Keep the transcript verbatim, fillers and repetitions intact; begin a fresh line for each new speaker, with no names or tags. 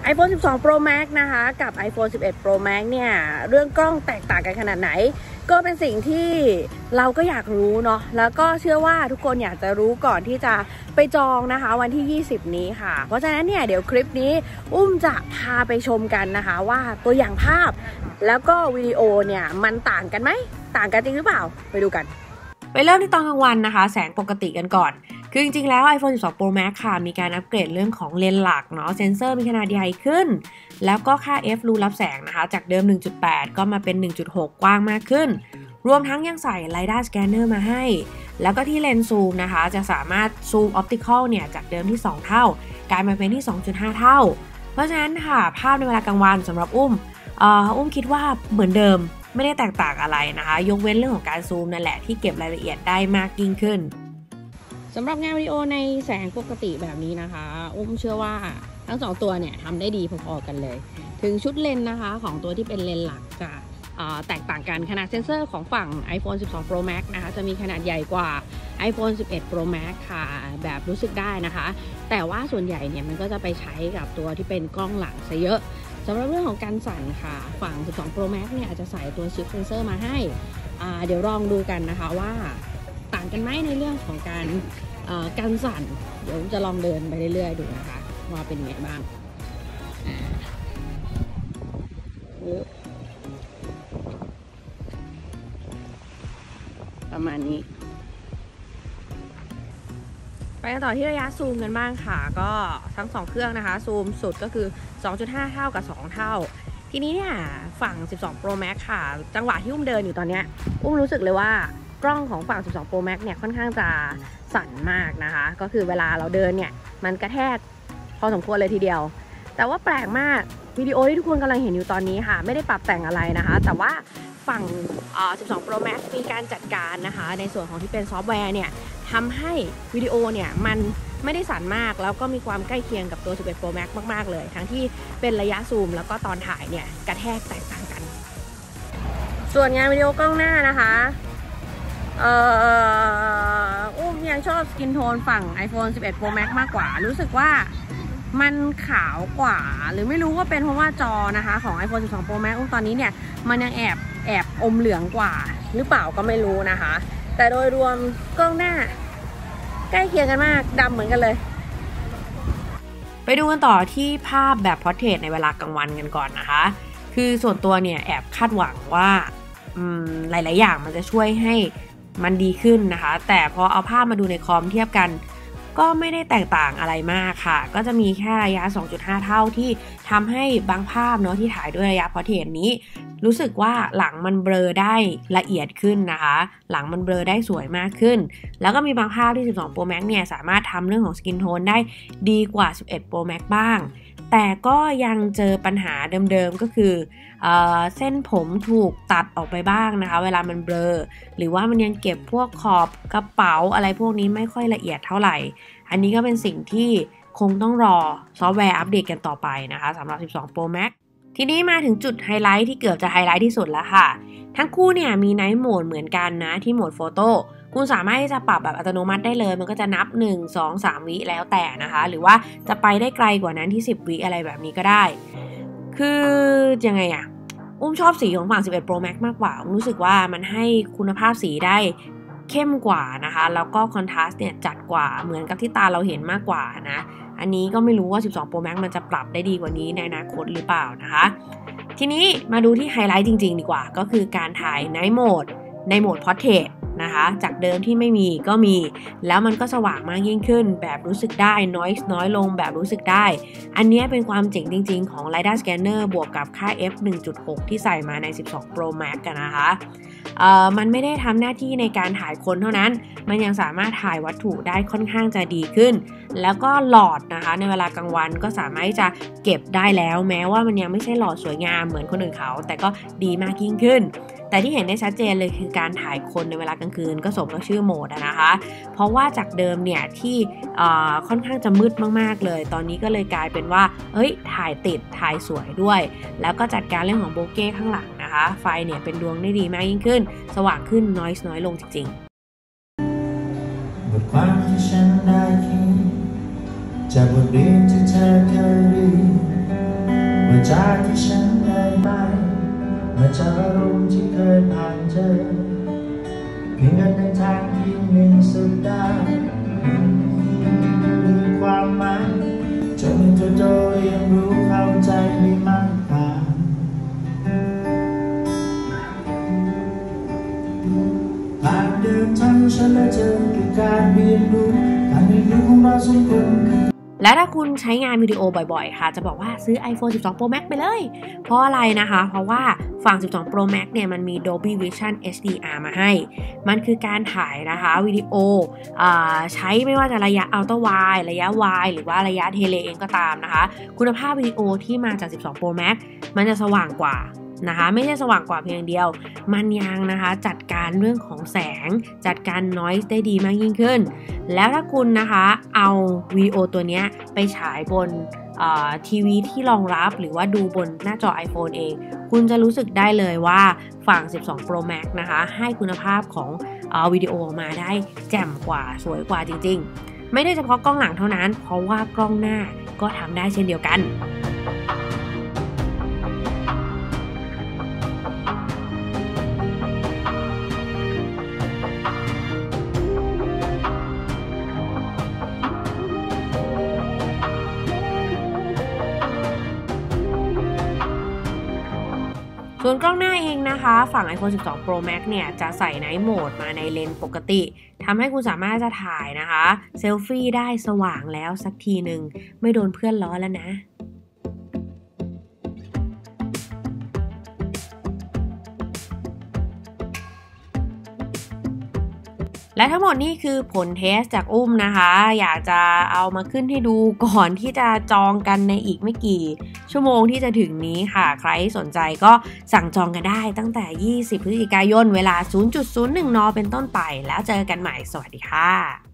iPhone สิบสอง Pro Max นะคะกับ iPhone สิบเอ็ด Pro Max เนี่ยเรื่องกล้องแตกต่างกันขนาดไหนก็เป็นสิ่งที่เราก็อยากรู้เนาะแล้วก็เชื่อว่าทุกคนอยากจะรู้ก่อนที่จะไปจองนะคะวันที่ยี่สิบนี้ค่ะเพราะฉะนั้นเนี่ยเดี๋ยวคลิปนี้อุ้มจะพาไปชมกันนะคะว่าตัวอย่างภาพแล้วก็วิดีโอเนี่ยมันต่างกันไหมต่างกันจริงหรือเปล่าไปดูกันไปเริ่มที่ตอนกลางวันนะคะแสงปกติกันก่อนคือจริงๆแล้ว iPhone สิบสอง Pro Max ค่ะมีการอัปเกรดเรื่องของเลนส์หลักเนาะเซนเซอร์มีขนาดใหญ่ขึ้นแล้วก็ค่า F รูรับแสงนะคะจากเดิม หนึ่งจุดแปด ก็มาเป็น หนึ่งจุดหก กว้างมากขึ้นรวมทั้งยังใส่ LiDAR Scanner มาให้แล้วก็ที่เลนส์ซูมนะคะจะสามารถซูมออปติคอลเนี่ยจากเดิมที่สองเท่ากลายมาเป็นที่ สองจุดห้า เท่าเพราะฉะนั้นค่ะภาพในเวลากลางวันสำหรับอุ้มเอ่ออุ้มคิดว่าเหมือนเดิมไม่ได้แตกต่างอะไรนะคะยกเว้นเรื่องของการซูมนั่นแหละที่เก็บรายละเอียดได้มากยิ่งขึ้นสำหรับงานวิดีโอในแสงปกติแบบนี้นะคะอุ้มเชื่อว่าทั้งสองตัวเนี่ยทำได้ดีพอๆกันเลยถึงชุดเลนส์นะคะของตัวที่เป็นเลนส์หลักจะแตกต่างกันขนาดเซ็นเซอร์ของฝั่ง iPhone สิบสอง Pro Max นะคะจะมีขนาดใหญ่กว่า iPhone สิบเอ็ด Pro Max ค่ะแบบรู้สึกได้นะคะแต่ว่าส่วนใหญ่เนี่ยมันก็จะไปใช้กับตัวที่เป็นกล้องหลังซะเยอะสำหรับเรื่องของการสั่นค่ะฝั่ง สิบสอง Pro Max เนี่ยอาจจะใส่ตัวชิปเซนเซอร์มาให้เดี๋ยวลองดูกันนะคะว่าต่างกันไหมในเรื่องของการการสั่นเดี๋ยวจะลองเดินไปเรื่อยๆดูนะคะว่าเป็นยังไงบ้างประมาณนี้ไปกันต่อที่ระยะซูมกันบ้างค่ะก็ทั้งสองเครื่องนะคะซูมสุดก็คือ สองจุดห้า เท่ากับสองเท่าทีนี้เนี่ยฝั่ง สิบสอง Pro Max ค่ะจังหวะที่อุ้มเดินอยู่ตอนนี้อุ้มรู้สึกเลยว่ากล้องของฝั่ง สิบสอง Pro Max เนี่ยค่อนข้างจะสั่นมากนะคะก็คือเวลาเราเดินเนี่ยมันกระแทกพอสมควรเลยทีเดียวแต่ว่าแปลกมากวิดีโอที่ทุกคนกำลังเห็นอยู่ตอนนี้ค่ะไม่ได้ปรับแต่งอะไรนะคะแต่ว่าฝั่ง สิบสอง Pro Max มีการจัดการนะคะในส่วนของที่เป็นซอฟต์แวร์เนี่ยทำให้วิดีโอเนี่ยมันไม่ได้สั่นมากแล้วก็มีความใกล้เคียงกับตัว สิบเอ็ด Pro Max มากๆเลยทั้งที่เป็นระยะซูมแล้วก็ตอนถ่ายเนี่ยกระแทกแตกต่างกันส่วนงานวิดีโอกล้องหน้านะคะเอ่ออุ้มยังชอบสกินโทนฝั่ง iPhone สิบเอ็ด Pro Max มากกว่ารู้สึกว่ามันขาวกว่าหรือไม่รู้ว่าเป็นเพราะว่าจอนะคะของ iPhone สิบสอง Pro Max ตอนนี้เนี่ยมันยังแอบแอบอมเหลืองกว่าหรือเปล่าก็ไม่รู้นะคะแต่โดยรวมกล้องหน้าใกล้เคียงกันมากดำเหมือนกันเลยไปดูกันต่อที่ภาพแบบพอร์เทรตในเวลากลางวันกันก่อนนะคะคือส่วนตัวเนี่ยแอบคาดหวังว่าหลายๆอย่างมันจะช่วยให้มันดีขึ้นนะคะแต่พอเอาภาพมาดูในคอมเทียบกันก็ไม่ได้แตกต่างอะไรมากค่ะก็จะมีแค่ระยะ สองจุดห้า เท่าที่ทำให้บางภาพเนาะที่ถ่ายด้วยระยะพอร์เทรตนี้รู้สึกว่าหลังมันเบลอได้ละเอียดขึ้นนะคะหลังมันเบลอได้สวยมากขึ้นแล้วก็มีบางภาพที่ สิบสอง Pro Max เนี่ยสามารถทำเรื่องของสกินโทนได้ดีกว่า สิบเอ็ด Pro Max บ้างแต่ก็ยังเจอปัญหาเดิมๆก็คือเอ่อเส้นผมถูกตัดออกไปบ้างนะคะเวลามันเบลอหรือว่ามันยังเก็บพวกขอบกระเป๋าอะไรพวกนี้ไม่ค่อยละเอียดเท่าไหร่อันนี้ก็เป็นสิ่งที่คงต้องรอซอฟต์แวร์อัปเดตกันต่อไปนะคะสำหรับ สิบสอง Pro Max ทีนี้มาถึงจุดไฮไลท์ที่เกือบจะไฮไลท์ที่สุดแล้วค่ะทั้งคู่เนี่ยมีไนท์โหมดเหมือนกันนะที่โหมดโฟโต้คุณสามารถที่จะปรับแบบอัตโนมัติได้เลยมันก็จะนับหนึ่ง สอง สามวิแล้วแต่นะคะหรือว่าจะไปได้ไกลกว่านั้นที่สิบวิอะไรแบบนี้ก็ได้คือยังไงอะอุ้มชอบสีของฝั่ง สิบเอ็ด Pro Max มากกว่ารู้สึกว่ามันให้คุณภาพสีได้เข้มกว่านะคะแล้วก็คอนทราสต์เนี่ยจัดกว่าเหมือนกับที่ตาเราเห็นมากกว่านะอันนี้ก็ไม่รู้ว่า สิบสอง Pro Max มันจะปรับได้ดีกว่านี้ในอนาคตหรือเปล่านะคะทีนี้มาดูที่ไฮไลท์จริงๆดีกว่าก็คือการถ่าย Night Mode ในโหมด Portrait นะคะจากเดิมที่ไม่มีก็มีแล้วมันก็สว่างมากยิ่งขึ้นแบบรู้สึกได้ noise น้อยลงแบบรู้สึกได้อันนี้เป็นความเจ๋งจริงๆของ LiDAR Scanner บวกกับค่า F หนึ่งจุดหก ที่ใส่มาใน สิบสอง Pro Max กันนะคะเอ่อมันไม่ได้ทำหน้าที่ในการถ่ายคนเท่านั้นมันยังสามารถถ่ายวัตถุได้ค่อนข้างจะดีขึ้นแล้วก็หลอดนะคะในเวลากลางวันก็สามารถจะเก็บได้แล้วแม้ว่ามันยังไม่ใช่หลอดสวยงามเหมือนคนอื่นเขาแต่ก็ดีมากยิ่งขึ้นแต่ที่เห็นได้ชัดเจนเลยคือการถ่ายคนในเวลากลางคืนก็สมกับชื่อโหมดนะคะเพราะว่าจากเดิมเนี่ยที่ค่อนข้างจะมืดมากๆเลยตอนนี้ก็เลยกลายเป็นว่าเฮ้ยถ่ายติดถ่ายสวยด้วยแล้วก็จัดการเรื่องของโบเก้ข้างหลังนะคะไฟเนี่ยเป็นดวงได้ดีมากยิ่งขึ้นสว่างขึ้น noise น้อยลงจริงๆบทความที่ฉันได้เขียนจากบทเรียนที่เธอเคยเรียน
จากที่ฉันได้ไปมาจากอารมณ์ที่เคยผ่านเจอเพียงกันในทางที่หนึ่งสัปดาห์มีความหมายจนเธอจะเรียนรู้เข้าใจได้มากกว่าผ่านเดินทางฉันและเธอคือการเรียนรู้การเรียนรู้ของเราสองคน
และถ้าคุณใช้งานวิดีโอบ่อยๆค่ะจะบอกว่าซื้อ ไอโฟน สิบสอง โปร แม็กซ์ ไปเลยเพราะอะไรนะคะเพราะว่าฝั่ง สิบสอง โปร แม็กซ์ เนี่ยมันมี Dolby Vision เอช ดี อาร์ มาให้มันคือการถ่ายนะคะวิดีโอใช้ไม่ว่าจะระยะ Ultra Wide ระยะ Wide หรือว่าระยะเทเลเองก็ตามนะคะคุณภาพวิดีโอที่มาจาก สิบสอง โปร แม็กซ์ มันจะสว่างกว่านะคะไม่ใช่สว่างกว่าเพียงเดียวมันยังนะคะจัดการเรื่องของแสงจัดการ noise ได้ดีมากยิ่งขึ้นแล้วถ้าคุณนะคะเอาวิดีโอตัวนี้ไปฉายบนทีวีที่รองรับหรือว่าดูบนหน้าจอ iPhone เองคุณจะรู้สึกได้เลยว่าฝั่ง สิบสอง โปร แม็กซ์ นะคะให้คุณภาพของวิดีโอมาได้แจ่มกว่าสวยกว่าจริงๆไม่ได้เฉพาะกล้องหลังเท่านั้นเพราะว่ากล้องหน้าก็ทำได้เช่นเดียวกันส่วนกล้องหน้าเองนะคะฝั่ง ไอโฟน สิบสอง โปร แม็กซ์ เนี่ยจะใส่ไนท์โหมดมาในเลนส์ปกติทำให้คุณสามารถจะถ่ายนะคะเซลฟี่ได้สว่างแล้วสักทีหนึ่งไม่โดนเพื่อนล้อแล้วนะและทั้งหมดนี่คือผลเทสจากอุ้มนะคะอยากจะเอามาขึ้นให้ดูก่อนที่จะจองกันในอีกไม่กี่ชั่วโมงที่จะถึงนี้ค่ะใครสนใจก็สั่งจองกันได้ตั้งแต่ยี่สิบพฤศจิกายนเวลา ศูนย์จุดศูนย์หนึ่ง นเป็นต้นไปแล้วเจอกันใหม่สวัสดีค่ะ